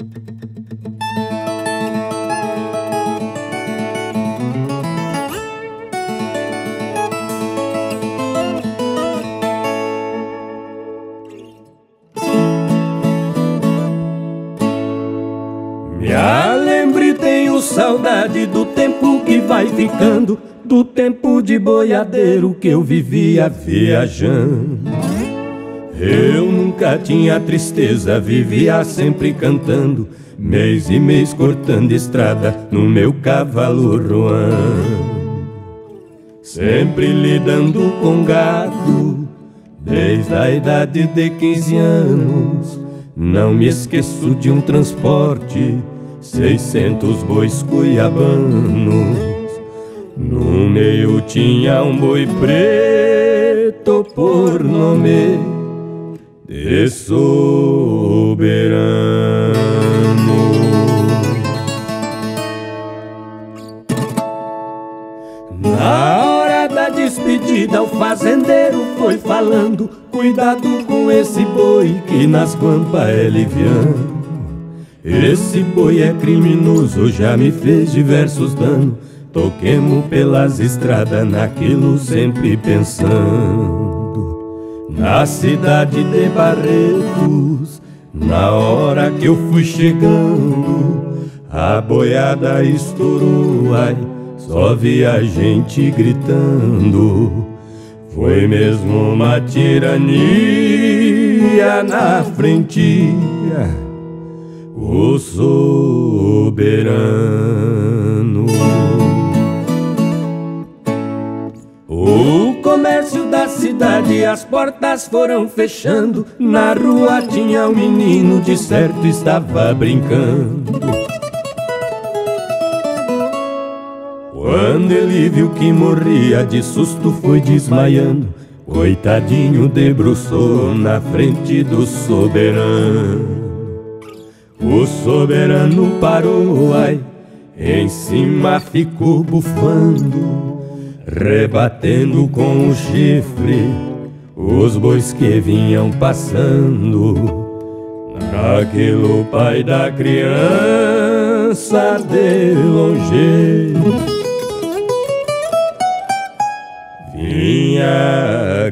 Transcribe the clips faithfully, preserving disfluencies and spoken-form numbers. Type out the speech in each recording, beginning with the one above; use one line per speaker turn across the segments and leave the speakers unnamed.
Me alembre, tenho saudade do tempo que vai ficando, do tempo de boiadeiro que eu vivia viajando. Eu nunca tinha tristeza, vivia sempre cantando, mês e mês cortando estrada no meu cavalo roando. Sempre lidando com gado, desde a idade de quinze anos. Não me esqueço de um transporte, seiscentos bois cuiabanos. No meio tinha um boi preto por nome de Soberano. Na hora da despedida o fazendeiro foi falando: cuidado com esse boi que nas guampas é liviano. Esse boi é criminoso, já me fez diversos danos. Toquemos pelas estradas naquilo sempre pensando. Na cidade de Barretos, na hora que eu fui chegando, a boiada estourou, ai, só vi a gente gritando. Foi mesmo uma tirania na frente, o soberano. O comércio da cidade, as portas foram fechando. Na rua tinha um menino, de certo estava brincando. Quando ele viu que morria, de susto foi desmaiando. Coitadinho debruçou na frente do soberano. O soberano parou, ai, em cima ficou bufando, rebatendo com o chifre os bois que vinham passando. Naquilo o pai da criança de longe vinha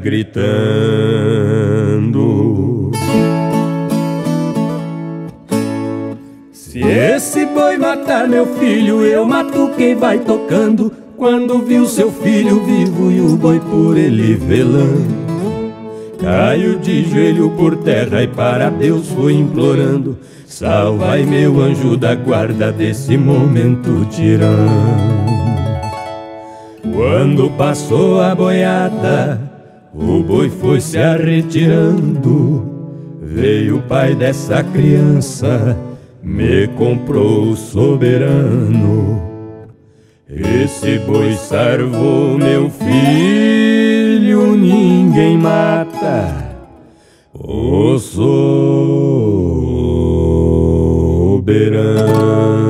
gritando: se esse boi matar meu filho, eu mato quem vai tocando. Quando viu seu filho vivo e o boi por ele velando, caiu de joelho por terra e para Deus foi implorando: salvai meu anjo da guarda desse momento tirano. Quando passou a boiada, o boi foi se arretirando. Veio o pai dessa criança, me comprou o soberano. Esse boi salvou meu filho, ninguém mata o soberano.